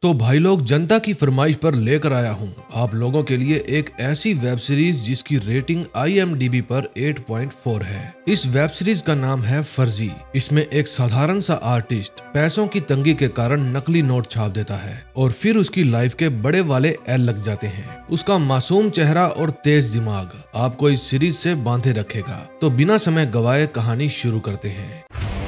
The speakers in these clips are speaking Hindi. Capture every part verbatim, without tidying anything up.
तो भाई लोग, जनता की फरमाइश पर लेकर आया हूँ आप लोगों के लिए एक ऐसी वेब सीरीज जिसकी rating I M D B पर आठ पॉइंट चार है। इस वेब सीरीज का नाम है फर्जी। इसमें एक साधारण सा आर्टिस्ट पैसों की तंगी के कारण नकली नोट छाप देता है और फिर उसकी लाइफ के बड़े वाले एल लग जाते हैं। उसका मासूम चेहरा और तेज दिमाग आपको इस सीरीज से बांधे रखेगा। तो बिना समय गवाए कहानी शुरू करते हैं।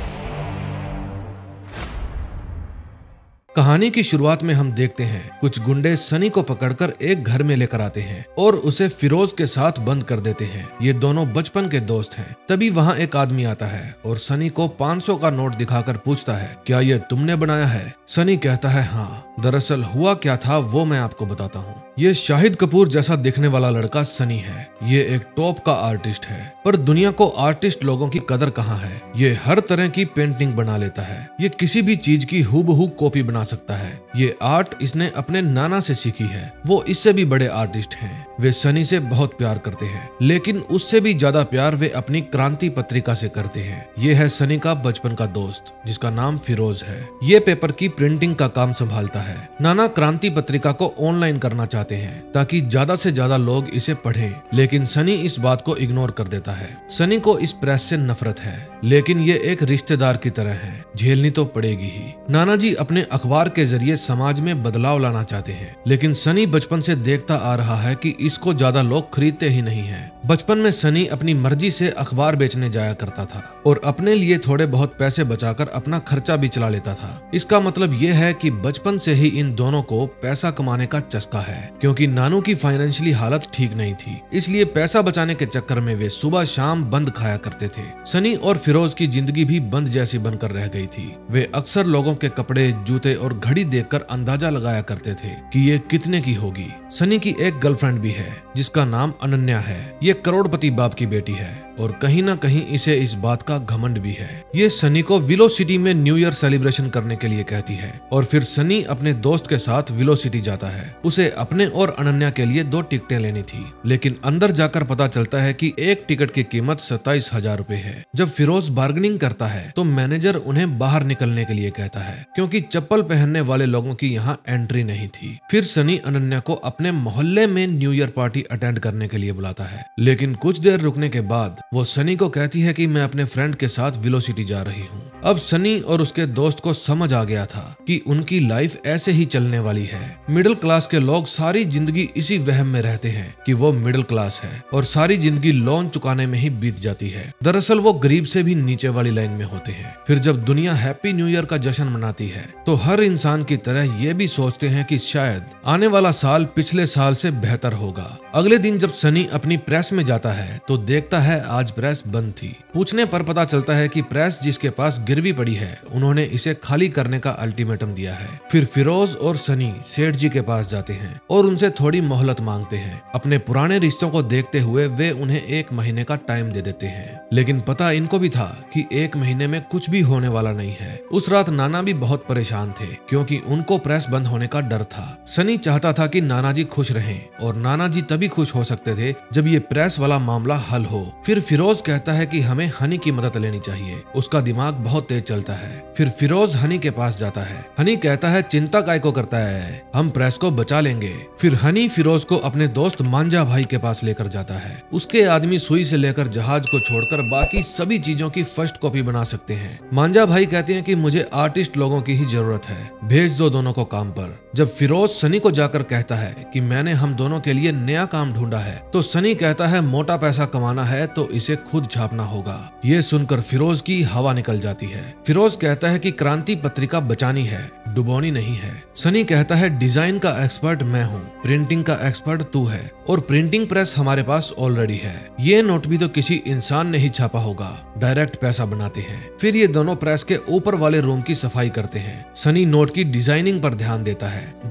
कहानी की शुरुआत में हम देखते हैं कुछ गुंडे सनी को पकड़कर एक घर में लेकर आते हैं और उसे फिरोज के साथ बंद कर देते हैं। ये दोनों बचपन के दोस्त हैं। तभी वहाँ एक आदमी आता है और सनी को पाँच सौ का नोट दिखाकर पूछता है, क्या ये तुमने बनाया है? सनी कहता है हाँ। दरअसल हुआ क्या था वो मैं आपको बताता हूँ। ये शाहिद कपूर जैसा दिखने वाला लड़का सनी है। ये एक टॉप का आर्टिस्ट है, पर दुनिया को आर्टिस्ट लोगों की कदर कहाँ है। ये हर तरह की पेंटिंग बना लेता है। ये किसी भी चीज की हूबहू कॉपी बना सकता है। ये आर्ट इसने अपने नाना से सीखी है। वो इससे भी बड़े आर्टिस्ट हैं। वे सनी से बहुत प्यार करते हैं, लेकिन उससे भी ज्यादा प्यार वे अपनी क्रांति पत्रिका से करते हैं। ये है सनी का बचपन का दोस्त जिसका नाम फिरोज है। ये पेपर की प्रिंटिंग का काम संभालता है। नाना क्रांति पत्रिका को ऑनलाइन करना चाहते हैं ताकि ज्यादा से ज्यादा लोग इसे पढ़ें, लेकिन सनी इस बात को इग्नोर कर देता है। सनी को इस प्रेस से नफरत है, लेकिन ये एक रिश्तेदार की तरह है, झेलनी तो पड़ेगी ही। नाना जी अपने अखबार के जरिए समाज में बदलाव लाना चाहते हैं, लेकिन सनी बचपन से देखता आ रहा है कि इसको ज्यादा लोग खरीदते ही नहीं हैं। बचपन में सनी अपनी मर्जी से अखबार बेचने जाया करता था और अपने लिए थोड़े बहुत पैसे बचाकर अपना खर्चा भी चला लेता था। इसका मतलब ये है कि बचपन से ही इन दोनों को पैसा कमाने का चस्का है, क्योंकि नानू की फाइनेंशियली हालत ठीक नहीं थी, इसलिए पैसा बचाने के चक्कर में वे सुबह शाम बंद खाया करते थे। सनी और फिरोज की जिंदगी भी बंद जैसी बनकर रह गई थी। वे अक्सर लोगों के कपड़े, जूते और घड़ी देखकर अंदाजा लगाया करते थे कि ये कितने की होगी। सनी की एक गर्लफ्रेंड भी है जिसका नाम अनन्या है। ये करोड़पति बाप की बेटी है और कहीं ना कहीं इसे इस बात का घमंड भी है। ये सनी को विलो सिटी में न्यू ईयर सेलिब्रेशन करने के लिए कहती है और फिर सनी अपने दोस्त के साथ विलो सिटी जाता है। उसे अपने और अनन्या के लिए दो टिकटें लेनी थी, लेकिन अंदर जाकर पता चलता है कि एक टिकट की कीमत सत्ताईस हजार रूपए है। जब फिरोज बार्गेनिंग करता है तो मैनेजर उन्हें बाहर निकलने के लिए कहता है, क्योंकि चप्पल पहनने वाले लोगों की यहाँ एंट्री नहीं थी। फिर सनी अनन्या को अपने मोहल्ले में न्यू ईयर पार्टी अटेंड करने के लिए बुलाता है, लेकिन कुछ देर रुकने के बाद वो सनी को कहती है कि मैं अपने फ्रेंड के साथ विलो सिटी जा रही हूँ। अब सनी और उसके दोस्त को समझ आ गया था कि उनकी लाइफ ऐसे ही चलने वाली है। मिडिल क्लास के लोग सारी जिंदगी इसी वहम में रहते हैं कि वो मिडिल क्लास है और सारी जिंदगी लोन चुकाने में ही बीत जाती है। दरअसल वो गरीब से भी नीचे वाली लाइन में होते हैं। फिर जब दुनिया हैप्पी न्यू ईयर का जश्न मनाती है तो हर इंसान की तरह ये भी सोचते हैं कि शायद आने वाला साल पिछले साल से बेहतर होगा। अगले दिन जब सनी अपनी प्रेस में जाता है तो देखता है आज प्रेस बंद थी। पूछने पर पता चलता है कि प्रेस जिसके पास गिरवी पड़ी है उन्होंने इसे खाली करने का अल्टीमेटम दिया है। फिर फिरोज और सनी सेठ जी के पास जाते हैं और उनसे थोड़ी मोहलत मांगते हैं। अपने पुराने रिश्तों को देखते हुए वे उन्हें एक महीने का टाइम दे देते हैं, लेकिन पता इनको भी था कि एक महीने में कुछ भी होने वाला नहीं है। उस रात नाना भी बहुत परेशान थे क्योंकि उनको प्रेस बंद होने का डर था। सनी चाहता था कि नाना जी खुश रहें और नाना जी तभी खुश हो सकते थे जब ये प्रेस वाला मामला हल हो। फिर फिरोज कहता है कि हमें हनी की मदद लेनी चाहिए, उसका दिमाग बहुत तेज चलता है। फिर फिरोज हनी के पास जाता है। हनी कहता है चिंता काय को करता है, हम प्रेस को बचा लेंगे। फिर हनी फिरोज को अपने दोस्त मांझा भाई के पास लेकर जाता है। उसके आदमी सुई से लेकर जहाज को छोड़कर बाकी सभी चीजों की फर्स्ट कॉपी बना सकते हैं। मांझा भाई कहते हैं कि मुझे आर्टिस्ट लोगों की ही जरूरत है, भेज दो दोनों को काम पर। जब फिरोज सनी को जाकर कहता है कि मैंने हम दोनों के लिए नया काम ढूंढा है तो सनी कहता है मोटा पैसा कमाना है तो इसे खुद छापना होगा। ये सुनकर फिरोज की हवा निकल जाती है। फिरोज कहता है कि क्रांति पत्रिका बचानी है, डुबोनी नहीं है। सनी कहता है डिजाइन का एक्सपर्ट मैं हूँ, प्रिंटिंग का एक्सपर्ट तू है और प्रिंटिंग प्रेस हमारे पास ऑलरेडी है। ये नोट भी तो किसी इंसान ने ही छापा होगा, डायरेक्ट पैसा बनाते हैं। फिर ये दोनों प्रेस के ऊपर वाले रूम की सफाई करते हैं। सनी नोट की डिजाइनिंग पर ध्यान देता है।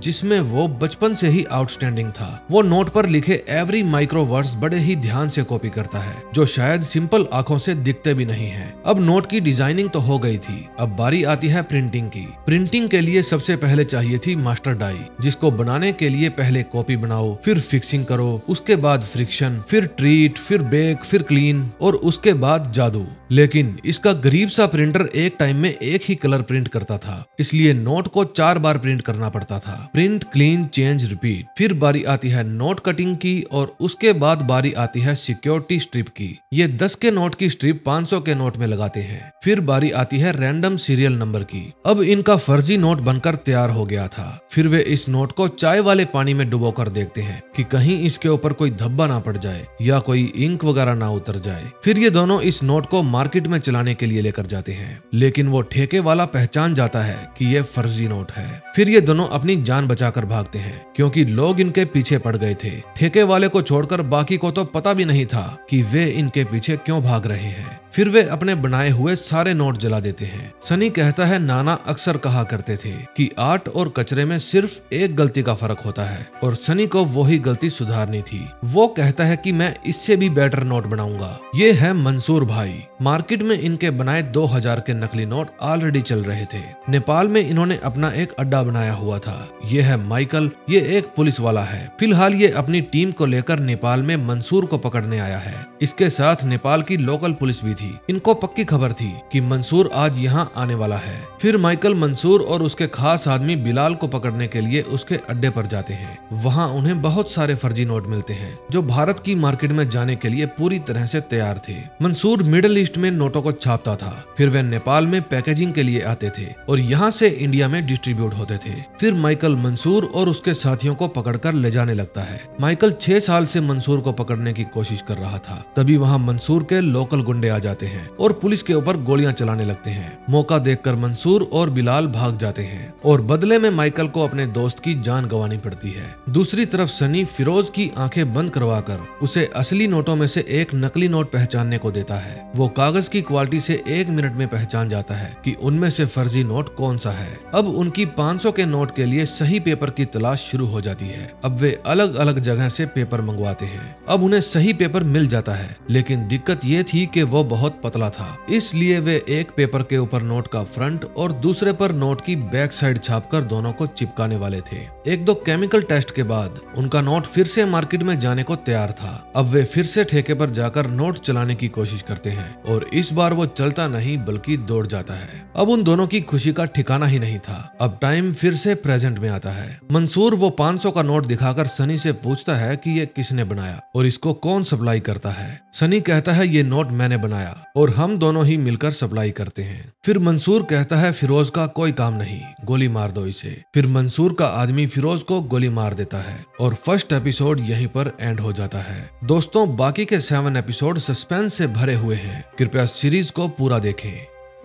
जिसमें वो बचपन से ही आउटस्टैंडिंग था। वो नोट पर लिखे एवरी माइक्रो वर्ड्स बड़े ही ध्यान से कॉपी करता है, जो शायद सिंपल आंखों से दिखते भी नहीं है। अब नोट की डिजाइनिंग तो हो गई थी, अब बारी आती है प्रिंटिंग की। प्रिंटिंग के लिए सबसे पहले चाहिए थी मास्टर डाई, जिसको बनाने के लिए पहले कॉपी बनाओ, फिर फिक्सिंग करो, उसके बाद फ्रिक्शन, फिर ट्रीट, फिर बेक, फिर क्लीन और उसके बाद जादू। लेकिन इसका गरीब सा प्रिंटर एक टाइम में एक ही कलर प्रिंट करता था, इसलिए नोट को चार बार प्रिंट करना पड़ता था। Print, clean, change, repeat. फिर बारी आती है नोट कटिंग की और उसके बाद बारी आती है सिक्योरिटी स्ट्रिप की। ये दस के नोट की स्ट्रिप पाँच सौ के नोट में लगाते हैं। फिर बारी आती है रैंडम सीरियल नंबर की। अब इनका फर्जी नोट बनकर तैयार हो गया था। फिर वे इस नोट को चाय वाले पानी में डुबोकर देखते हैं कि कहीं इसके ऊपर कोई धब्बा ना पड़ जाए या कोई इंक वगैरह ना उतर जाए। फिर ये दोनों इस नोट को मार्केट में चलाने के लिए लेकर जाते हैं, लेकिन वो ठेके वाला पहचान जाता है कि ये फर्जी नोट है। फिर ये दोनों अपनी जान बचाकर भागते हैं, क्योंकि लोग इनके पीछे पड़ गए थे। ठेके वाले को छोड़कर बाकी को तो पता भी नहीं था कि वे इनके पीछे क्यों भाग रहे हैं। फिर वे अपने बनाए हुए सारे नोट जला देते हैं। सनी कहता है नाना अक्सर कहा करते थे कि आर्ट और कचरे में सिर्फ एक गलती का फर्क होता है और सनी को वही गलती सुधारनी थी। वो कहता है कि मैं इससे भी बेटर नोट बनाऊंगा। ये है मंसूर भाई। मार्केट में इनके बनाए दो हजार के नकली नोट ऑलरेडी चल रहे थे। नेपाल में इन्होंने अपना एक अड्डा बनाया हुआ था। ये है माइकल, ये एक पुलिस वाला है। फिलहाल ये अपनी टीम को लेकर नेपाल में मंसूर को पकड़ने आया है। इसके साथ नेपाल की लोकल पुलिस भी थी। इनको पक्की खबर थी कि मंसूर आज यहाँ आने वाला है। फिर माइकल मंसूर और उसके खास आदमी बिलाल को पकड़ने के लिए उसके अड्डे पर जाते हैं। वहाँ उन्हें बहुत सारे फर्जी नोट मिलते हैं जो भारत की मार्केट में जाने के लिए पूरी तरह से तैयार थे। मंसूर मिडिल ईस्ट में नोटों को छापता था, फिर वे नेपाल में पैकेजिंग के लिए आते थे और यहाँ से इंडिया में डिस्ट्रीब्यूट होते थे। फिर माइकल मंसूर और उसके साथियों को पकड़कर ले जाने लगता है। माइकल छह साल से मंसूर को पकड़ने की कोशिश कर रहा था। तभी वहाँ मंसूर के लोकल गुंडे आ जाते हैं और पुलिस के ऊपर गोलियां चलाने लगते हैं। मौका देखकर मंसूर और बिलाल भाग जाते हैं और बदले में माइकल को अपने दोस्त की जान गंवानी पड़ती है। दूसरी तरफ सनी फिरोज की आंखें बंद करवाकर उसे असली नोटों में से एक नकली नोट पहचानने को देता है। वो कागज की क्वालिटी से एक मिनट में पहचान जाता है कि उनमें से फर्जी नोट कौन सा है। अब उनकी पाँच सौ के नोट के लिए सही पेपर की तलाश शुरू हो जाती है। अब वे अलग अलग जगह से पेपर मंगवाते हैं। अब उन्हें सही पेपर मिल जाता है, लेकिन दिक्कत ये थी कि वो बहुत पतला था, इसलिए वे एक पेपर के ऊपर नोट का फ्रंट और दूसरे पर नोट की बैक साइड छापकर दोनों को चिपकाने वाले थे। एक दो केमिकल टेस्ट के बाद उनका नोट फिर से मार्केट में जाने को तैयार था। अब वे फिर से ठेके पर जाकर नोट चलाने की कोशिश करते हैं और इस बार वो चलता नहीं बल्कि दौड़ जाता है। अब उन दोनों की खुशी का ठिकाना ही नहीं था। अब टाइम फिर से प्रेजेंट में आता है। मंसूर वो पाँच सौ का नोट दिखाकर सनी से पूछता है कि ये किसने बनाया और इसको कौन सप्लाई करता है। सनी कहता है ये नोट मैंने बनाया और हम दोनों ही मिलकर सप्लाई करते हैं। फिर मंसूर कहता है फिरोज का कोई काम नहीं, गोली मार दो इसे। फिर मंसूर का आदमी फिरोज को गोली मार देता है और फर्स्ट एपिसोड यहीं पर एंड हो जाता है। दोस्तों, बाकी के सेवन एपिसोड सस्पेंस से भरे हुए हैं। कृपया सीरीज को पूरा देखें।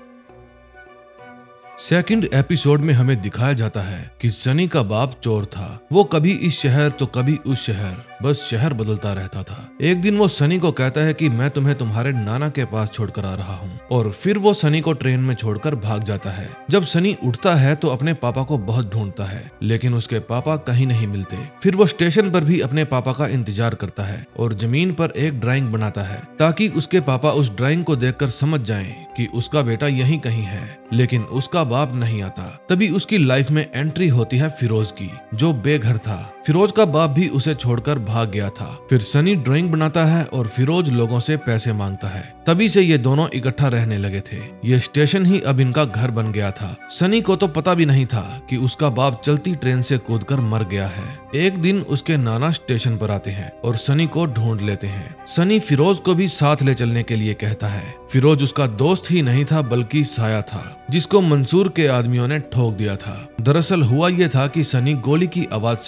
सेकंड एपिसोड में हमें दिखाया जाता है कि सनी का बाप चोर था। वो कभी इस शहर तो कभी उस शहर, बस शहर बदलता रहता था। एक दिन वो सनी को कहता है कि मैं तुम्हें तुम्हारे नाना के पास छोड़कर आ रहा हूँ और फिर वो सनी को ट्रेन में छोड़कर भाग जाता है। जब सनी उठता है तो अपने पापा को बहुत ढूंढता है, लेकिन उसके पापा कहीं नहीं मिलते। फिर वो स्टेशन पर भी अपने पापा का इंतजार करता है और जमीन पर एक ड्राइंग बनाता है ताकि उसके पापा उस ड्राइंग को देखकर समझ जाएं कि उसका बेटा यहीं कहीं है, लेकिन उसका बाप नहीं आता। तभी उसकी लाइफ में एंट्री होती है फिरोज की, जो बेघर था। फिरोज का बाप भी उसे छोड़कर भाग गया था। फिर सनी ड्राइंग बनाता है और फिरोज लोगों से पैसे मांगता है। तभी से ये दोनों इकट्ठा रहने लगे थे। ये स्टेशन ही अब इनका घर बन गया था। सनी को तो पता भी नहीं था कि उसका बाप चलती ट्रेन से कूदकर मर गया है। एक दिन उसके नाना स्टेशन पर आते हैं और सनी को ढूंढ लेते हैं। सनी फिरोज को भी साथ ले चलने के लिए कहता है। फिरोज उसका दोस्त ही नहीं था बल्कि साया था, जिसको मंसूर के आदमियों ने ठोक दिया था। दरअसल हुआ ये था कि सनी गोली की आवाज से बेहोश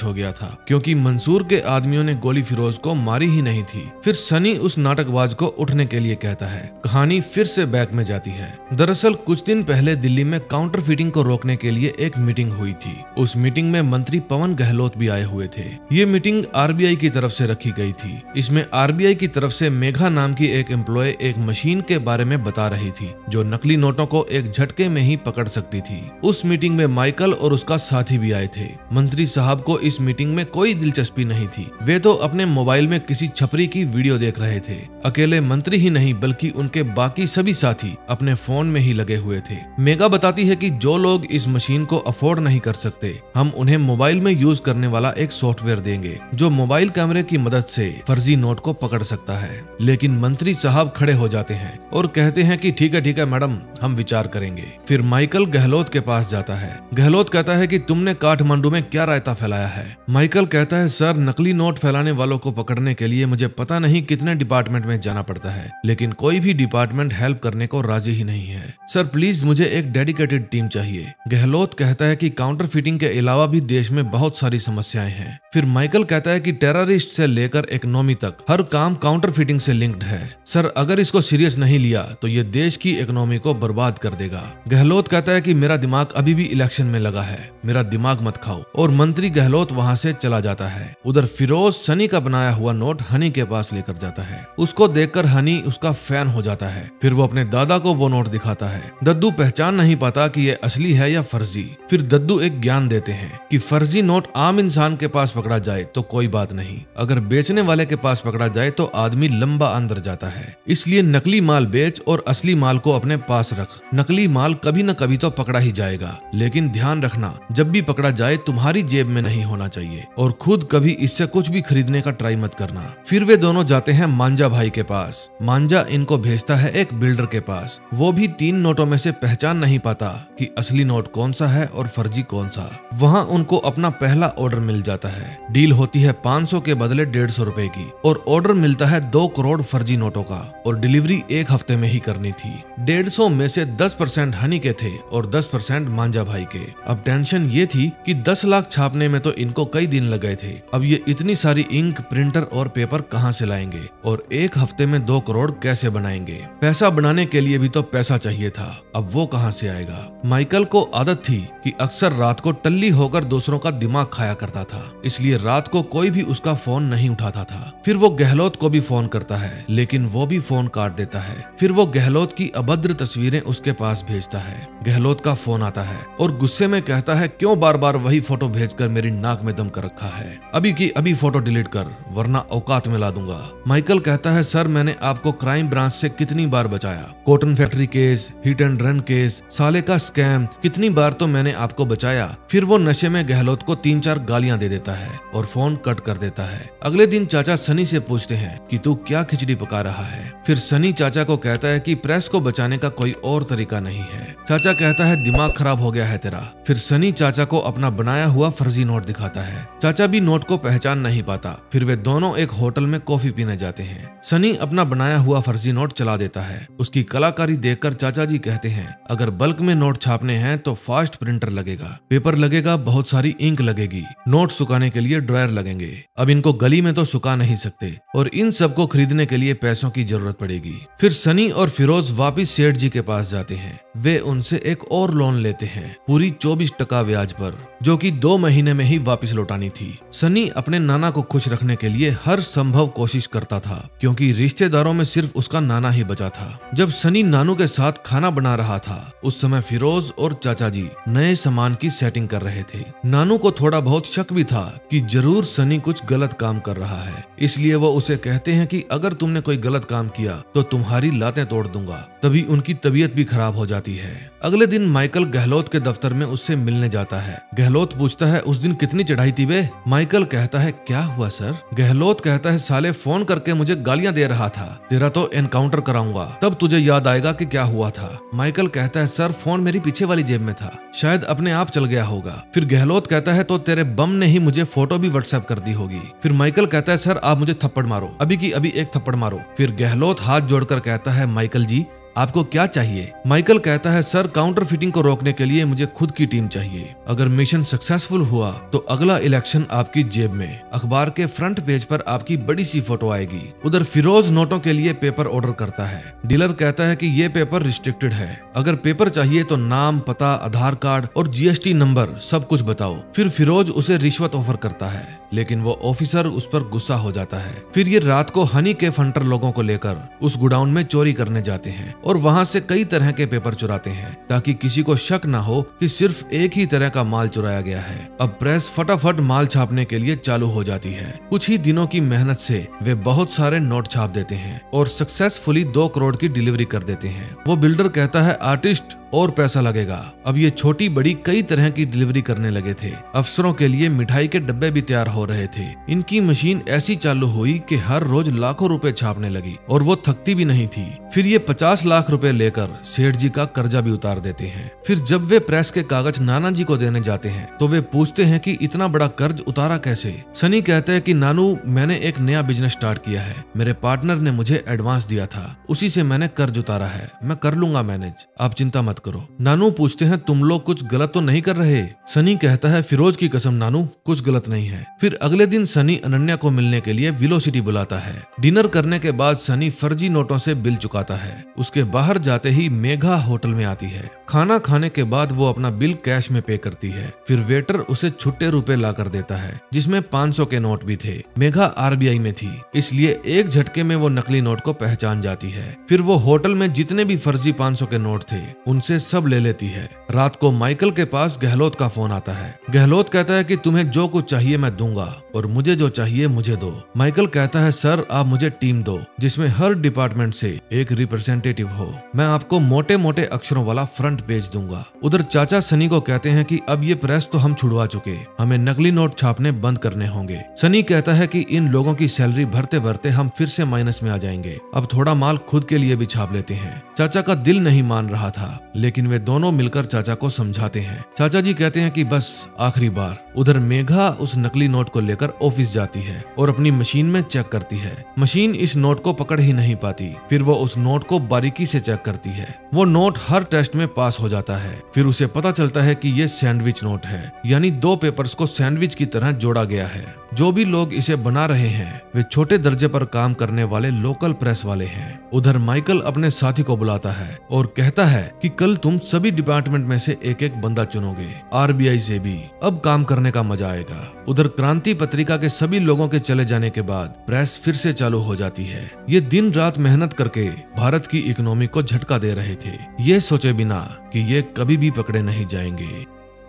हो गया था क्योंकि मंसूर के आदमियों ने गोली फिरोज को मारी ही नहीं थी। फिर सनी उस नाटकबाज को उठने के लिए कहता है। कहानी फिर से बैक में जाती है। दरअसल कुछ दिन पहले दिल्ली में काउंटर फीटिंग को रोकने के लिए एक मीटिंग हुई थी। उस मीटिंग में मंत्री पवन गहलोत भी आए हुए थे। ये मीटिंग आरबीआई की तरफ से रखी गई थी। इसमें आरबीआई की तरफ से मेघा नाम की एक एम्प्लॉय एक मशीन के बारे में बता रही थी जो नकली नोटों को एक झटके में ही पकड़ सकती थी। उस मीटिंग में माइकल और उसका साथी भी आए थे। मंत्री साहब को इस मीटिंग में कोई दिलचस्पी नहीं थी। वे तो अपने मोबाइल में किसी छपरी की वीडियो देख रहे थे। अकेले मंत्री ही नहीं बल्कि उनके बाकी सभी साथी अपने फोन में ही लगे हुए थे। मेगा बताती है कि जो लोग इस मशीन को अफोर्ड नहीं कर सकते, हम उन्हें मोबाइल में यूज करने वाला एक सॉफ्टवेयर देंगे जो मोबाइल कैमरे की मदद से फर्जी नोट को पकड़ सकता है। लेकिन मंत्री साहब खड़े हो जाते हैं और कहते हैं कि ठीक है ठीक है मैडम, हम विचार करेंगे। फिर माइकल गहलोत के पास जाता है। गहलोत कहता है कि तुमने काठमांडू में क्या रायता फैलाया है। माइकल कहता है सर, नकली नोट फैलाने वालों को पकड़ने के लिए मुझे पता नहीं कितने डिपार्टमेंट में जाना पड़ता है, लेकिन कोई भी डिपार्टमेंट हेल्प करने को राजी ही नहीं है। सर प्लीज मुझे एक डेडिकेटेड टीम चाहिए। गहलोत कहता है कि काउंटर फीटिंग के अलावा भी देश में बहुत सारी समस्याएं हैं। फिर माइकल कहता है कि टेररिस्ट से लेकर इकोनॉमी तक हर काम काउंटर फीटिंग से लिंक्ड है। सर अगर इसको सीरियस नहीं लिया तो ये देश की इकोनॉमी को बर्बाद कर देगा। गहलोत कहता है कि मेरा दिमाग अभी भी इलेक्शन में लगा है, मेरा दिमाग मत खाओ। और मंत्री गहलोत वहां से चला जाता है। उधर फिरोज सनी का बनाया हुआ नोट हनी के पास लेकर जाता है। उसको देखकर हनी उसका फैन हो जाता है। फिर वो अपने दादा को वो नोट दिखाता है। दद्दू पहचान नहीं पाता कि ये असली है या फर्जी। फिर दद्दू एक ज्ञान देते हैं कि फर्जी नोट आम इंसान के पास पकड़ा जाए तो कोई बात नहीं, अगर बेचने वाले के पास पकड़ा जाए तो आदमी लंबा अंदर जाता है। इसलिए नकली माल बेच और असली माल को अपने पास रख। नकली माल कभी न कभी तो पकड़ा ही जाएगा, लेकिन ध्यान रखना जब भी पकड़ा जाए तुम्हारी जेब में नहीं होना चाहिए और खुद कभी इससे कुछ भी खरीदने का ट्राई मत करना। फिर वे दोनों जाते हैं मांझा भाई के पास। मांझा इनको भेजता है एक बिल्डर के पास। वो भी तीन नोटों में से पहचान नहीं पाता कि असली नोट कौन सा है और फर्जी कौन सा। वहाँ उनको अपना पहला ऑर्डर मिल जाता है। डील होती है पाँच सौ के बदले डेढ़ सौ रुपए की और ऑर्डर मिलता है दो करोड़ फर्जी नोटों का और डिलीवरी एक हफ्ते में ही करनी थी। डेढ़ सौ में से दस परसेंट हनी के थे और दस परसेंट मांझा भाई के। अब टेंशन ये थी कि दस लाख छापने में तो इनको कई दिन लग गए थे। अब ये इतनी सारी इंक, प्रिंटर और पेपर कहाँ से लाएंगे और एक हफ्ते में दो करोड़ कैसे बनाएंगे। पैसा बनाने के लिए भी तो पैसा चाहिए था, अब वो कहाँ से आएगा। माइकल को आदत थी कि अक्सर रात को टल्ली होकर दूसरों का दिमाग खाया करता था, इसलिए रात को कोई भी उसका फोन नहीं उठाता था। फिर वो गहलोत को भी फोन करता है, लेकिन वो भी फोन काट देता है। फिर वो गहलोत की अभद्र तस्वीरें उसके पास भेजता है। गहलोत का फोन आता है और गुस्से में कहता है क्यों बार बार वही फोटो भेजकर मेरी नाक में दम कर रखा है, अभी की अभी फोटो डिलीट कर वरना औकात में ला दूंगा। माइकल कहता है सर मैंने आपको क्राइम ब्रांच से कितनी बार बचाया, cotton factory case, hit and run case, साले का स्कैम, कितनी बार तो मैंने आपको बचाया। फिर वो नशे में गहलोत को तीन चार गालियां दे देता है और फोन कट कर देता है। अगले दिन चाचा सनी से पूछते हैं कि तू क्या खिचड़ी पका रहा है। फिर सनी चाचा को कहता है कि प्रेस को बचाने का कोई और तरीका नहीं है। चाचा कहता है दिमाग खराब हो गया है तेरा। फिर सनी चाचा को अपना बनाया हुआ फर्जी नोट दिखाता है। चाचा भी नोट को पहचान नहीं पाता। फिर वे दोनों एक होटल में कॉफी पीने जाते हैं। सनी अपना बनाया हुआ फर्जी नोट चला देता है। उसकी कलाकारी देखकर चाचा जी कहते हैं अगर बल्क में नोट छापने हैं तो फास्ट प्रिंटर लगेगा, पेपर लगेगा, बहुत सारी इंक लगेगी, नोट सुखाने के लिए ड्रायर लगेंगे। अब इनको गली में तो सुखा नहीं सकते और इन सबको खरीदने के लिए पैसों की जरूरत पड़ेगी। फिर सनी और फिरोज वापिस सेठ जी के पास जाते हैं। वे उनसे एक और लोन लेते हैं पूरी चौबीस टका ब्याज पर, जो कि दो महीने में ही वापस लौटानी थी। सनी अपने नाना को खुश रखने के लिए हर संभव कोशिश करता था क्योंकि रिश्तेदारों में सिर्फ उसका नाना ही बचा था। जब सनी नानू के साथ खाना बना रहा था उस समय फिरोज और चाचा जी नए सामान की सेटिंग कर रहे थे। नानू को थोड़ा बहुत शक भी था कि जरूर सनी कुछ गलत काम कर रहा है, इसलिए वो उसे कहते हैं कि अगर तुमने कोई गलत काम किया तो तुम्हारी लातें तोड़ दूंगा। तभी उनकी तबीयत भी खराब हो जाती है। अगले दिन माइकल गहलोत के दफ्तर में उससे मिलने जाता है। गहलोत पूछता है उस दिन कितनी चढ़ाई थी बे? माइकल कहता है क्या हुआ सर? गहलोत कहता है साले फोन करके मुझे गालियां दे रहा था, तेरा तो एनकाउंटर कराऊंगा, तब तुझे याद आएगा कि क्या हुआ था। माइकल कहता है सर फोन मेरी पीछे वाली जेब में था, शायद अपने आप चल गया होगा। फिर गहलोत कहता है तो तेरे बम ने ही मुझे फोटो भी व्हाट्सएप कर दी होगी। फिर माइकल कहता है सर आप मुझे थप्पड़ मारो, अभी की अभी एक थप्पड़ मारो। फिर गहलोत हाथ जोड़कर कहता है माइकल जी आपको क्या चाहिए? माइकल कहता है सर काउंटर फिटिंग को रोकने के लिए मुझे खुद की टीम चाहिए। अगर मिशन सक्सेसफुल हुआ तो अगला इलेक्शन आपकी जेब में। अखबार के फ्रंट पेज पर आपकी बड़ी सी फोटो आएगी। उधर फिरोज नोटों के लिए पेपर ऑर्डर करता है। डीलर कहता है कि ये पेपर रिस्ट्रिक्टेड है, अगर पेपर चाहिए तो नाम, पता, आधार कार्ड और जीएसटी नंबर सब कुछ बताओ। फिर फिरोज उसे रिश्वत ऑफर करता है, लेकिन वो ऑफिसर उस पर गुस्सा हो जाता है। फिर ये रात को हनी के फंटर लोगों को लेकर उस गोडाउन में चोरी करने जाते हैं और वहां से कई तरह के पेपर चुराते हैं ताकि किसी को शक न हो कि सिर्फ एक ही तरह का माल चुराया गया है। अब प्रेस फटाफट माल छापने के लिए चालू हो जाती है। कुछ ही दिनों की मेहनत से वे बहुत सारे नोट छाप देते हैं और सक्सेसफुली दो करोड़ की डिलीवरी कर देते हैं। वो बिल्डर कहता है आर्टिस्ट और पैसा लगेगा। अब ये छोटी बड़ी कई तरह की डिलीवरी करने लगे थे। अफसरों के लिए मिठाई के डब्बे भी तैयार हो रहे थे। इनकी मशीन ऐसी चालू हुई कि हर रोज लाखों रुपए छापने लगी और वो थकती भी नहीं थी। फिर ये पचास लाख रुपए लेकर सेठ जी का कर्जा भी उतार देते हैं। फिर जब वे प्रेस के कागज नाना जी को देने जाते हैं तो वे पूछते हैं कि इतना बड़ा कर्ज उतारा कैसे। सनी कहते हैं कि नानू मैंने एक नया बिजनेस स्टार्ट किया है, मेरे पार्टनर ने मुझे एडवांस दिया था, उसी से मैंने कर्ज उतारा है, मैं कर लूंगा मैनेज, आप चिंता मत करो। नानू पूछते हैं तुम लोग कुछ गलत तो नहीं कर रहे? सनी कहता है फिरोज की कसम नानू कुछ गलत नहीं है। फिर अगले दिन सनी अनन्या को मिलने के लिए वेलोसिटी बुलाता है। डिनर करने के बाद सनी फर्जी नोटों से बिल चुकाता है। उसके बाहर जाते ही मेघा होटल में आती है। खाना खाने के बाद वो अपना बिल कैश में पे करती है। फिर वेटर उसे छुट्टे रुपए ला कर देता है जिसमें पाँच सौ के नोट भी थे। मेघा आरबीआई में थी इसलिए एक झटके में वो नकली नोट को पहचान जाती है। फिर वो होटल में जितने भी फर्जी पाँच सौ के नोट थे उनसे सब ले लेती है। रात को माइकल के पास गहलोत का फोन आता है। गहलोत कहता है कि तुम्हें जो कुछ चाहिए मैं दूंगा और मुझे जो चाहिए मुझे दो। माइकल कहता है सर आप मुझे टीम दो जिसमें हर डिपार्टमेंट से एक रिप्रेजेंटेटिव हो, मैं आपको मोटे मोटे अक्षरों वाला फ्रंट पेज दूंगा। उधर चाचा सनी को कहते हैं कि अब ये प्रेस तो हम छुड़वा चुके, हमें नकली नोट छापने बंद करने होंगे। सनी कहता है कि इन लोगों की सैलरी भरते भरते हम फिर से माइनस में आ जाएंगे, अब थोड़ा माल खुद के लिए भी छाप लेते हैं। चाचा का दिल नहीं मान रहा था लेकिन वे दोनों मिलकर चाचा को समझाते हैं। चाचा जी कहते हैं कि बस आखिरी बार। उधर मेघा उस नकली नोट को लेकर ऑफिस जाती है और अपनी मशीन में चेक करती है। मशीन इस नोट को पकड़ ही नहीं पाती। फिर वो उस नोट को बारीकी से चेक करती है। वो नोट हर टेस्ट में पास हो जाता है। फिर उसे पता चलता है कि ये सैंडविच नोट है, यानी दो पेपर्स को सैंडविच की तरह जोड़ा गया है। जो भी लोग इसे बना रहे हैं वे छोटे दर्जे पर काम करने वाले लोकल प्रेस वाले हैं। उधर माइकल अपने साथी को बुलाता है और कहता है कि कल तुम सभी डिपार्टमेंट में से एक एक बंदा चुनोगे, आरबीआई से भी। अब काम करने का मजा आएगा। उधर क्रांति पत्रिका के सभी लोगों के चले जाने के बाद प्रेस फिर से चालू हो जाती है। ये दिन रात मेहनत करके भारत की इकोनॉमी को झटका दे रहे थे, ये सोचे बिना कि ये कभी भी पकड़े नहीं जाएंगे।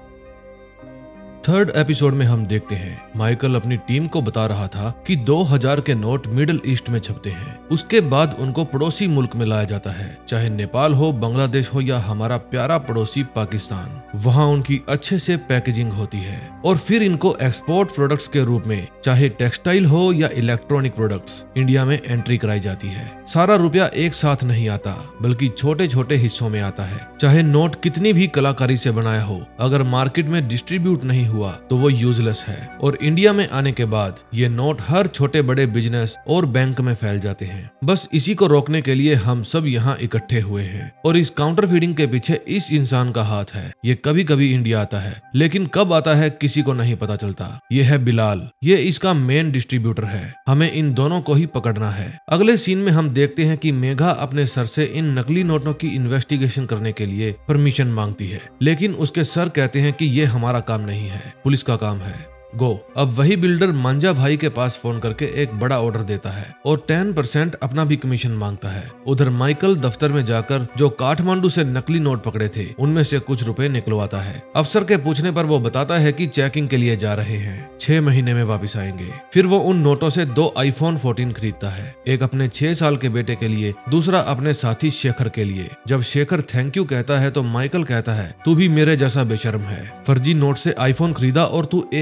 थर्ड एपिसोड में हम देखते हैं माइकल अपनी टीम को बता रहा था कि दो हज़ार के नोट मिडिल ईस्ट में छपते हैं। उसके बाद उनको पड़ोसी मुल्क में लाया जाता है, चाहे नेपाल हो, बांग्लादेश हो या हमारा प्यारा पड़ोसी पाकिस्तान। वहाँ उनकी अच्छे से पैकेजिंग होती है और फिर इनको एक्सपोर्ट प्रोडक्ट्स के रूप में चाहे टेक्सटाइल हो या इलेक्ट्रॉनिक प्रोडक्ट्स इंडिया में एंट्री कराई जाती है। सारा रुपया एक साथ नहीं आता बल्कि छोटे छोटे हिस्सों में आता है। चाहे नोट कितनी भी कलाकारी से बनाया हो, अगर मार्केट में डिस्ट्रीब्यूट नहीं हुआ तो वो यूजलेस है। और इंडिया में आने के बाद ये नोट हर छोटे बड़े बिजनेस और बैंक में फैल जाते हैं। बस इसी को रोकने के लिए हम सब यहाँ इकट्ठे हुए हैं और इस काउंटर फीडिंग के पीछे इस इंसान का हाथ है। ये कभी कभी इंडिया आता है लेकिन कब आता है किसी को नहीं पता चलता। ये है बिलाल, ये इसका मेन डिस्ट्रीब्यूटर है। हमें इन दोनों को ही पकड़ना है। अगले सीन में हम देखते हैं कि मेघा अपने सर से इन नकली नोटों की इन्वेस्टिगेशन करने के लिए परमिशन मांगती है, लेकिन उसके सर कहते हैं कि ये हमारा काम नहीं है, पुलिस का काम है, गो। अब वही बिल्डर मांझा भाई के पास फोन करके एक बड़ा ऑर्डर देता है और टेन परसेंट अपना भी कमीशन मांगता है। उधर माइकल दफ्तर में जाकर जो काठमांडू से नकली नोट पकड़े थे उनमें से कुछ रुपए निकलवाता है। अफसर के पूछने पर वो बताता है कि चेकिंग के लिए जा रहे हैं, छह महीने में वापिस आएंगे। फिर वो उन नोटों से दो आईफोन फोर्टीन खरीदता है, एक अपने छह साल के बेटे के लिए, दूसरा अपने साथी शेखर के लिए। जब शेखर थैंक यू कहता है तो माइकल कहता है तू भी मेरे जैसा बेशर्म है, फर्जी नोट से आईफोन खरीदा और तू एक बार भी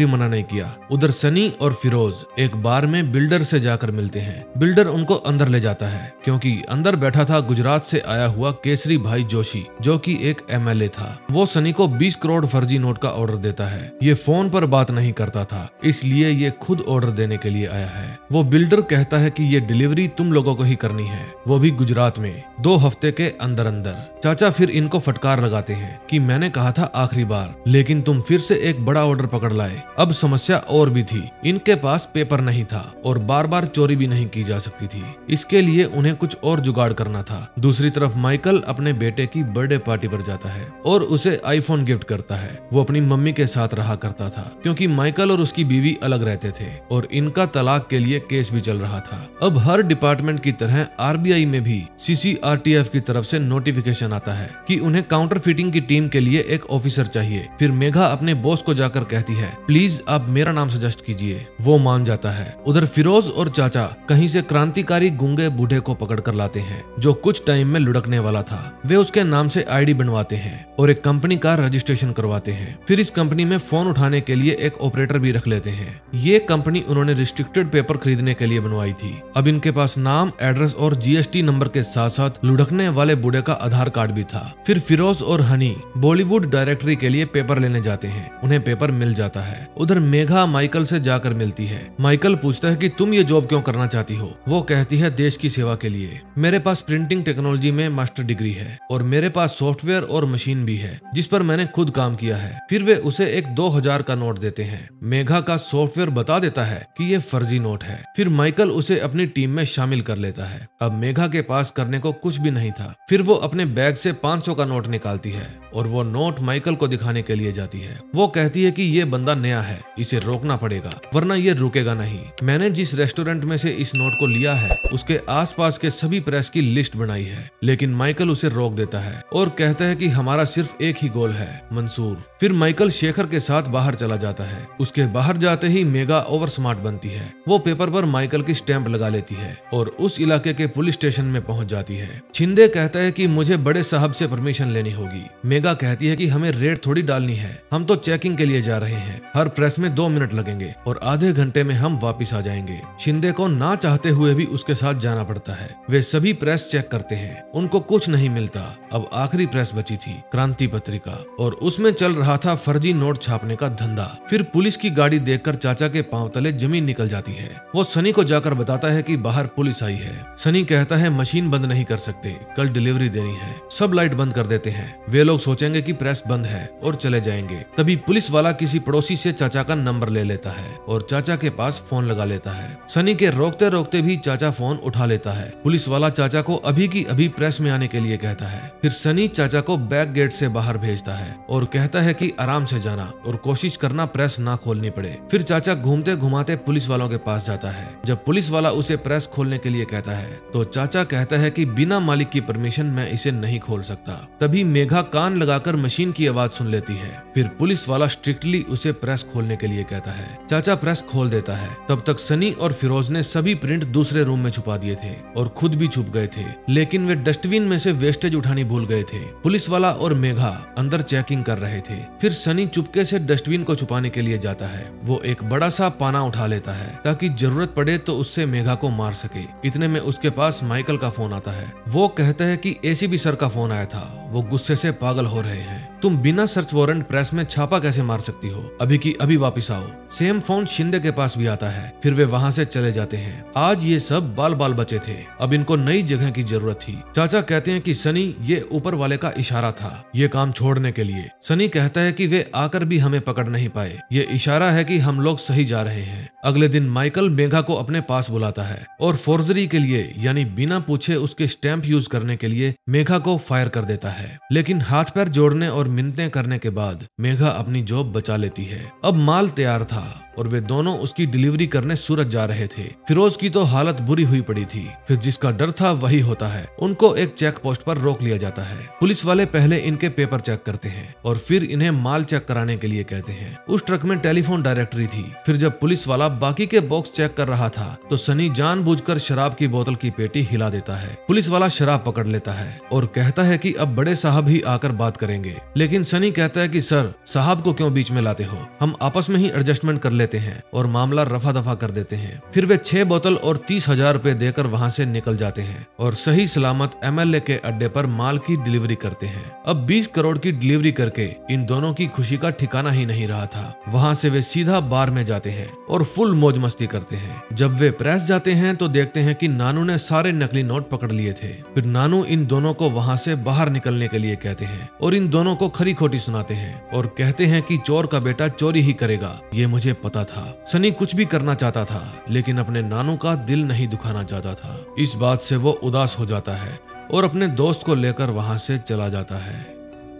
मना नहीं किया। उधर सनी और फिरोज एक बार में बिल्डर से जाकर मिलते हैं। बिल्डर उनको अंदर ले जाता है क्योंकि अंदर बैठा था गुजरात से आया हुआ केसरी भाई जोशी, जो कि एक एमएलए था। वो सनी को बीस करोड़ फर्जी नोट का ऑर्डर देता है। ये फोन पर बात नहीं करता था, इसलिए ये खुद ऑर्डर देने के लिए आया है। वो बिल्डर कहता है कि ये डिलीवरी तुम लोगों को ही करनी है, वो भी गुजरात में दो हफ्ते के अंदर अंदर। चाचा फिर इनको फटकार लगाते हैं कि मैंने कहा था आखिरी बार, लेकिन तुम फिर से एक बड़ा ऑर्डर पकड़ लाए। अब समस्या और भी थी, इनके पास पेपर नहीं था और बार बार चोरी भी नहीं की जा सकती थी। इसके लिए उन्हें कुछ और जुगाड़ करना था। दूसरी तरफ माइकल अपने बेटे की बर्थडे पार्टी पर जाता है और उसे आईफोन गिफ्ट करता है। वो अपनी मम्मी के साथ रहा करता था क्योंकि माइकल और उसकी बीवी अलग रहते थे और इनका तलाक के लिए केस भी चल रहा था। अब हर डिपार्टमेंट की तरह आरबीआई में भी सीसीआरटीएफ की तरफ से नोटिफिकेशन आता है कि उन्हें काउंटर फिटिंग की टीम के लिए एक ऑफिसर चाहिए। फिर मेघा अपने बॉस को जाकर कहती है, प्लीज आप मेरा नाम सजेस्ट कीजिए। वो मान जाता है। उधर फिरोज और चाचा कहीं से क्रांतिकारी गूंगे बूढ़े को पकड़ कर लाते हैं जो कुछ टाइम में लुढ़कने वाला था। वे उसके नाम से आईडी बनवाते हैं और एक कंपनी का रजिस्ट्रेशन करवाते हैं। फिर इस कंपनी में फोन उठाने के लिए एक ऑपरेटर भी रख लेते हैं। ये कंपनी उन्होंने रिस्ट्रिक्टेड पेपर खरीदने के लिए बनवाई थी। अब इनके पास नाम, एड्रेस और जीएसटी नंबर के साथ साथ लुढ़कने वाले बूढ़े का आधार कार्ड भी था। फिर फिरोज और हनी बॉलीवुड डायरेक्टरी के लिए पेपर लेने जाते हैं। उन्हें पेपर मिल जाता है। उधर मेघा माइकल से जाकर मिलती है। माइकल पूछता है कि तुम ये जॉब क्यों करना चाहती हो। वो कहती है देश की सेवा के लिए। मेरे पास प्रिंटिंग टेक्नोलॉजी में मास्टर डिग्री है और मेरे पास सॉफ्टवेयर और मशीन भी है जिस पर मैंने खुद काम किया है। फिर वे उसे एक दो हजार का नोट देते हैं। मेघा का सॉफ्टवेयर बता देता है कि ये फर्जी नोट है। फिर माइकल उसे अपनी टीम में शामिल कर लेता है। अब मेघा के पास करने को कुछ भी नहीं था। फिर वो अपने बैग से पाँच सौ का नोट निकालती है और वो नोट माइकल को दिखाने के लिए जाती है। वो कहती है कि ये बंदा नया है, इसे रोकना पड़ेगा वरना ये रुकेगा नहीं। मैंने जिस रेस्टोरेंट में से इस नोट को लिया है उसके आसपास के सभी प्रेस की लिस्ट बनाई है, लेकिन माइकल उसे रोक देता है और कहता है कि हमारा सिर्फ एक ही गोल है, मंसूर। फिर माइकल शेखर के साथ बाहर चला जाता है। उसके बाहर जाते ही मेगा ओवर स्मार्ट बनती है। वो पेपर पर माइकल की स्टैंप लगा लेती है और उस इलाके के पुलिस स्टेशन में पहुंच जाती है। छिंदे कहता है कि मुझे बड़े साहब से परमिशन लेनी होगी। मेगा कहती है कि हमें रेड थोड़ी डालनी है, हम तो चेकिंग के लिए जा रहे हैं। हर प्रेस में दो मिनट लगेंगे और आधे घंटे में हम वापिस आ जाएंगे। शिंदे को ना चाहते हुए भी उसके साथ जाना पड़ता है। वे सभी प्रेस चेक करते हैं, उनको कुछ नहीं मिलता। अब आखिरी प्रेस बची थी, क्रांति पत्रिका, और उसमें चल रहा था फर्जी नोट छापने का धंधा। फिर पुलिस की गाड़ी देखकर चाचा के पांव तले जमीन निकल जाती है। वो सनी को जाकर बताता है कि बाहर पुलिस आई है। सनी कहता है मशीन बंद नहीं कर सकते, कल डिलीवरी देनी है। सब लाइट बंद कर देते हैं। वे लोग सोचेंगे कि प्रेस बंद है और चले जाएंगे। तभी पुलिस वाला किसी पड़ोसी से चाचा का नंबर ले लेता है और चाचा के पास फोन लगा लेता है। सनी के रोकते रोकते भी चाचा फोन उठा लेता है। पुलिस वाला चाचा को अभी की अभी प्रेस में आने के लिए कहता है। फिर सनी चाचा को बैक गेट से बाहर भेजता है और कहता है कि आराम से जाना और कोशिश करना प्रेस ना खोलनी पड़े। फिर चाचा घूमते घुमाते पुलिस वालों के पास जाता है। जब पुलिस वाला उसे प्रेस खोलने के लिए कहता है तो चाचा कहता है कि बिना मालिक की परमिशन मैं इसे नहीं खोल सकता। तभी मेघा कान लगाकर मशीन की आवाज सुन लेती है। फिर पुलिस वाला स्ट्रिक्टली उसे प्रेस खोलने के लिए कहता है। चाचा प्रेस खोल देता है। तब तक सनी और फिरोज ने सभी प्रिंट दूसरे रूम में छुपा दिए थे और खुद भी छुप गए थे, लेकिन वे डस्टबिन में से वेस्टेज उठानी भूल गए थे। पुलिस वाला और मेघा अंदर चेकिंग कर रहे थे। फिर सनी चुपके से डस्टबिन को छुपाने के लिए जाता है। वो एक बड़ा सा पाना उठा लेता है ताकि जरूरत पड़े तो उससे मेघा को मार सके। इतने में उसके पास माइकल का फोन आता है। वो कहता है कि एसीपी सर का फोन आया था, वो गुस्से से पागल हो रहे हैं। तुम बिना सर्च वारंट प्रेस में छापा कैसे मार सकती हो? अभी की अभी वापिस आओ। सेम फोन शिंदे के पास भी आता है। फिर वे वहाँ से चले जाते हैं। आज ये सब बाल बाल बचे थे, अब इनको नई जगह की जरूरत थी। चाचा कहते हैं कि सनी ये ऊपर वाले का इशारा था ये काम छोड़ने के लिए। सनी कहता है कि वे आकर भी हमें पकड़ नहीं पाए, ये इशारा है कि हम लोग सही जा रहे हैं। अगले दिन माइकल मेघा को अपने पास बुलाता है और फोर्जरी के लिए यानी बिना पूछे उसके स्टैंप यूज करने के लिए मेघा को फायर कर देता है। लेकिन हाथ पैर जोड़ने और मिन्नतें करने के बाद मेघा अपनी जॉब बचा लेती है। अब माल तैयार था और वे दोनों उसकी डिलीवरी करने सूरत जा रहे थे। फिरोज की तो हालत बुरी हुई पड़ी थी। फिर जिसका डर था वही होता है। उनको एक चेक पोस्ट पर रोक लिया जाता है। पुलिस वाले पहले इनके पेपर चेक करते हैं और फिर इन्हें माल चेक कराने के लिए कहते हैं। उस ट्रक में टेलीफोन डायरेक्टरी थी। फिर जब पुलिस वाला बाकी के बॉक्स चेक कर रहा था तो सनी जानबूझकर शराब की बोतल की पेटी हिला देता है। पुलिस वाला शराब पकड़ लेता है और कहता है कि अब बड़े साहब ही आकर बात करेंगे, लेकिन सनी कहता है कि सर, साहब को क्यों बीच में लाते हो, हम आपस में ही एडजस्टमेंट कर लेते हैं और मामला रफा दफा कर देते हैं। फिर वे छह बोतल और तीस हजार रुपए देकर वहाँ से निकल जाते हैं और सही सलामत एमएलए के अड्डे पर माल की डिलीवरी करते हैं। अब बीस करोड़ की डिलीवरी करके इन दोनों की खुशी का ठिकाना ही नहीं रहा था। वहाँ से वे सीधा बार में जाते हैं और फुल मौज मस्ती करते हैं। जब वे प्रेस जाते हैं तो देखते हैं कि नानू ने सारे नकली नोट पकड़ लिए थे। फिर नानू इन दोनों को वहाँ से बाहर निकलने के लिए कहते हैं और इन दोनों को खरी खोटी सुनाते हैं और कहते हैं कि चोर का बेटा चोरी ही करेगा, ये मुझे पता था। सनी कुछ भी करना चाहता था लेकिन अपने नानू का दिल नहीं दुखाना चाहता था। इस बात से वो उदास हो जाता है और अपने दोस्त को लेकर वहां से चला जाता है।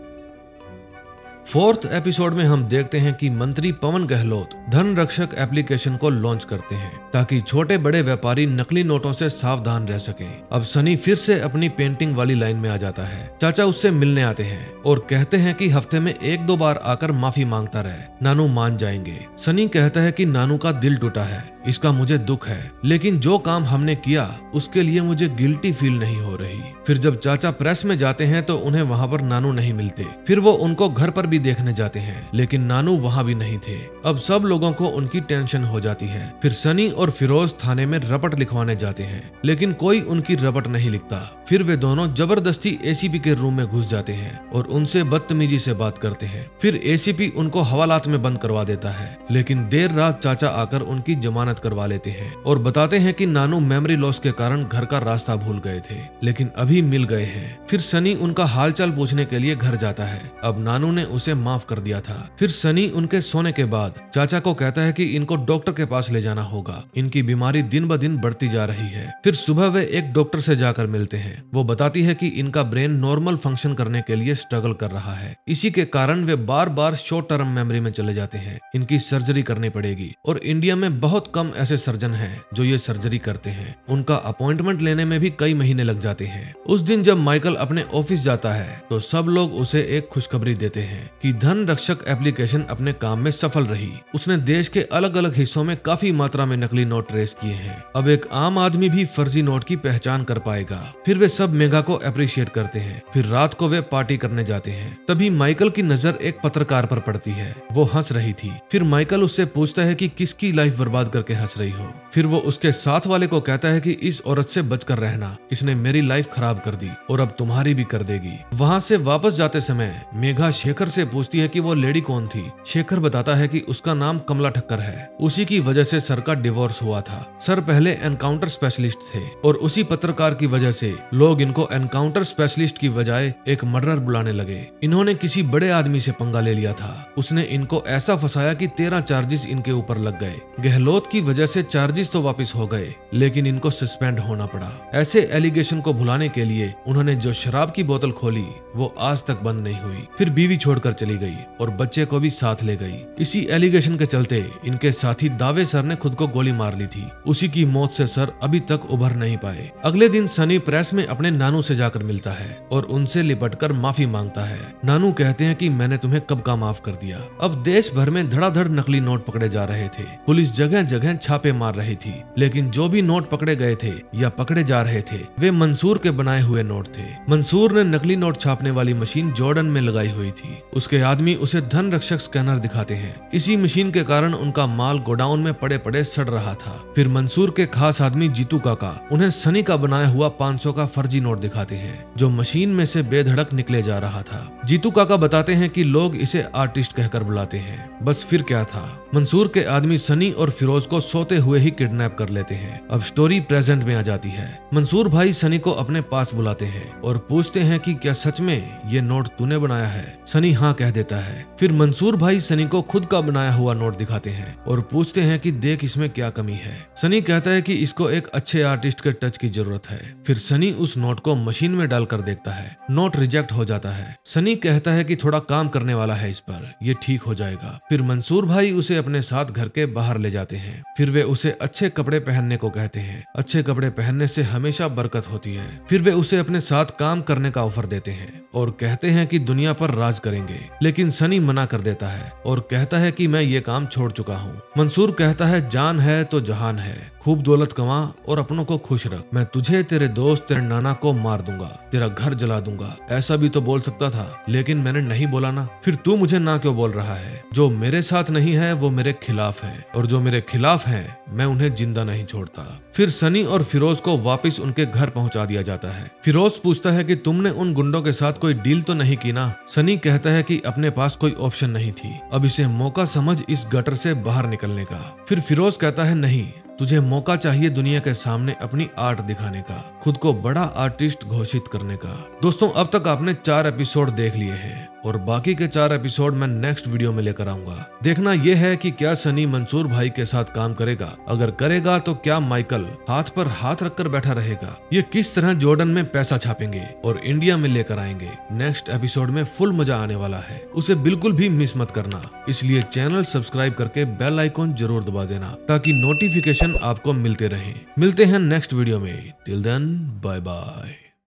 फोर्थ एपिसोड में हम देखते हैं कि मंत्री पवन गहलोत धन रक्षक एप्लीकेशन को लॉन्च करते हैं ताकि छोटे बड़े व्यापारी नकली नोटों से सावधान रह सकें। अब सनी फिर से अपनी पेंटिंग वाली लाइन में आ जाता है। चाचा उससे मिलने आते हैं और कहते हैं कि हफ्ते में एक दो बार आकर माफी मांगता रहे, नानू मान जाएंगे। सनी कहता है कि नानू का दिल टूटा है, इसका मुझे दुख है, लेकिन जो काम हमने किया उसके लिए मुझे गिल्टी फील नहीं हो रही। फिर जब चाचा प्रेस में जाते हैं तो उन्हें वहाँ पर नानू नहीं मिलते। फिर वो उनको घर पर भी देखने जाते हैं लेकिन नानू वहाँ भी नहीं थे। अब सब लोगों को उनकी टेंशन हो जाती है। फिर सनी और फिरोज थाने में रपट लिखवाने जाते हैं लेकिन कोई उनकी रपट नहीं लिखता। फिर वे दोनों जबरदस्ती एसीपी के रूम में घुस जाते हैं और उनसे बदतमीजी से बात करते हैं। फिर एसीपी उनको हवालात में बंद करवा देता है लेकिन देर रात चाचा आकर उनकी जमानत करवा लेते हैं और बताते हैं कि नानू मेमोरी लॉस के कारण घर का रास्ता भूल गए थे लेकिन अभी मिल गए हैं। फिर सनी उनका हालचाल पूछने के लिए घर जाता है। अब नानू ने उसे माफ कर दिया था। फिर सनी उनके सोने के बाद चाचा को कहता है कि इनको डॉक्टर के पास ले जाना होगा, इनकी बीमारी दिन ब दिन बढ़ती जा रही है। फिर सुबह वे एक डॉक्टर से जाकर मिलते हैं। वो बताती है कि इनका ब्रेन नॉर्मल फंक्शन करने के लिए स्ट्रगल कर रहा है, इसी के कारण वे बार बार शॉर्ट टर्म मेमोरी में चले जाते हैं। इनकी सर्जरी करनी पड़ेगी और इंडिया में बहुत कम ऐसे सर्जन हैं जो ये सर्जरी करते हैं। उनका अपॉइंटमेंट लेने में भी कई महीने लग जाते हैं। उस दिन जब माइकल अपने ऑफिस जाता है तो सब लोग उसे एक खुशखबरी देते हैं कि धन रक्षक एप्लीकेशन अपने काम में सफल रही। उसने देश के अलग अलग हिस्सों में काफी मात्रा में नकली नोट ट्रेस किए हैं। अब एक आम आदमी भी फर्जी नोट की पहचान कर पाएगा। फिर वे सब मेघा को अप्रिशिएट करते हैं। फिर रात को वे पार्टी करने जाते हैं। तभी माइकल की नजर एक पत्रकार पर पड़ती है। वो हंस रही थी। फिर माइकल उससे पूछता है कि किसकी लाइफ बर्बाद करके हंस रही हो। फिर वो उसके साथ वाले को कहता है कि इस औरत से बचकर रहना, इसने मेरी लाइफ खराब कर दी और अब तुम्हारी भी कर देगी। वहाँ से वापस जाते समय मेघा शेखर से पूछती है कि वो लेडी कौन थी। शेखर बताता है कि उसका नाम कमला ठक्कर है, उसी की वजह से सर का डिवोर्स हुआ था। सर पहले एनकाउंटर स्पेशलिस्ट थे और उसी पत्रकार की वजह से लोग इनको एनकाउंटर स्पेशलिस्ट की बजाय एक मर्डरर बुलाने लगे। इन्होंने किसी बड़े आदमी से पंगा ले लिया था। उसने इनको ऐसा फंसाया कि तेरह चार्जेस इनके ऊपर लग गए। गहलोत की वजह से चार्जेस तो वापस हो गए लेकिन इनको सस्पेंड होना पड़ा। ऐसे एलिगेशन को भुलाने के लिए उन्होंने जो शराब की बोतल खोली वो आज तक बंद नहीं हुई। फिर बीवी छोड़कर चली गई और बच्चे को भी साथ ले गई। इसी एलिगेशन के चलते इनके साथी दावे सर ने खुद को गोली मार ली थी। उसी की मौत से सर अभी तक उभर नहीं पाए। अगले दिन सनी प्रेस में अपने नानू से जाकर मिलता है और उनसे लिपटकर माफी मांगता है। नानू कहते हैं कि मैंने तुम्हें कब का माफ कर दिया। अब देश भर में धड़ाधड़ नकली नोट पकड़े जा रहे थे। पुलिस जगह जगह छापे मार रही थी लेकिन जो भी नोट पकड़े गए थे या पकड़े जा रहे थे वे मंसूर के बनाए हुए नोट थे। मंसूर ने नकली नोट छापने वाली मशीन जॉर्डन में लगाई हुई थी। उसके आदमी उसे धन रक्षक स्कैनर दिखाते हैं। इसी मशीन के कारण उनका माल गोडाउन में पड़े पड़े सड़ रहा था। फिर मंसूर के खास आदमी जीतू काका उन्हें सनी का बनाया हुआ पाँच सौ का फर्जी नोट दिखाते हैं जो मशीन में से बेधड़क निकले जा रहा था। जीतू काका बताते हैं कि लोग इसे आर्टिस्ट कहकर बुलाते हैं। बस फिर क्या था, मंसूर के आदमी सनी और फिरोज को सोते हुए ही किडनैप कर लेते हैं। अब स्टोरी प्रेजेंट में आ जाती है। मंसूर भाई सनी को अपने पास बुलाते हैं और पूछते हैं कि क्या सच में ये नोट तूने बनाया है। सनी हाँ कह देता है। फिर मंसूर भाई सनी को खुद का बनाया हुआ नोट दिखाते हैं और पूछते हैं कि देख इसमें क्या कमी है। सनी कहता है कि इसको एक अच्छे आर्टिस्ट के टच की जरूरत है। फिर सनी उस नोट को मशीन में डालकर देखता है। नोट रिजेक्ट हो जाता है। सनी कहता है कि थोड़ा काम करने वाला है इस पर, ये ठीक हो जाएगा। फिर मंसूर भाई उसे अपने साथ घर के बाहर ले जाते हैं। फिर वे उसे अच्छे कपड़े पहनने को कहते हैं। अच्छे कपड़े पहनने से हमेशा बरकत होती है। फिर वे उसे अपने साथ काम करने का ऑफर देते हैं और कहते हैं कि दुनिया पर राज करेंगे। लेकिन सनी मना कर देता है और कहता है कि मैं ये काम छोड़ चुका हूँ। मंसूर कहता है जान है तो जहान है, खूब दौलत कमा और अपनों को खुश रख। मैं तुझे, तेरे दोस्त, तेरे नाना को मार दूंगा, तेरा घर जला दूंगा। ऐसा भी तो बोल सकता था, लेकिन मैंने नहीं बोला ना। फिर तू मुझे ना क्यों बोल रहा है? जो मेरे साथ नहीं है वो मेरे खिलाफ है, और जो मेरे खिलाफ है मैं उन्हें जिंदा नहीं छोड़ता। फिर सनी और फिरोज को वापस उनके घर पहुंचा दिया जाता है। फिरोज पूछता है कि तुमने उन गुंडों के साथ कोई डील तो नहीं की ना? सनी कहता है कि अपने पास कोई ऑप्शन नहीं थी, अब इसे मौका समझ इस गटर से बाहर निकलने का। फिर फिरोज कहता है नहीं, तुझे मौका चाहिए दुनिया के सामने अपनी आर्ट दिखाने का, खुद को बड़ा आर्टिस्ट घोषित करने का। दोस्तों, अब तक आपने चार एपिसोड देख लिए हैं और बाकी के चार एपिसोड मैं नेक्स्ट वीडियो में लेकर आऊंगा। देखना यह है कि क्या सनी मंसूर भाई के साथ काम करेगा। अगर करेगा तो क्या माइकल हाथ पर हाथ रखकर बैठा रहेगा? ये किस तरह जॉर्डन में पैसा छापेंगे और इंडिया में लेकर आएंगे? नेक्स्ट एपिसोड में फुल मजा आने वाला है, उसे बिल्कुल भी मिस मत करना। इसलिए चैनल सब्सक्राइब करके बेल आइकॉन जरूर दबा देना ताकि नोटिफिकेशन आपको मिलते रहे। मिलते हैं नेक्स्ट वीडियो में। Till then, bye bye.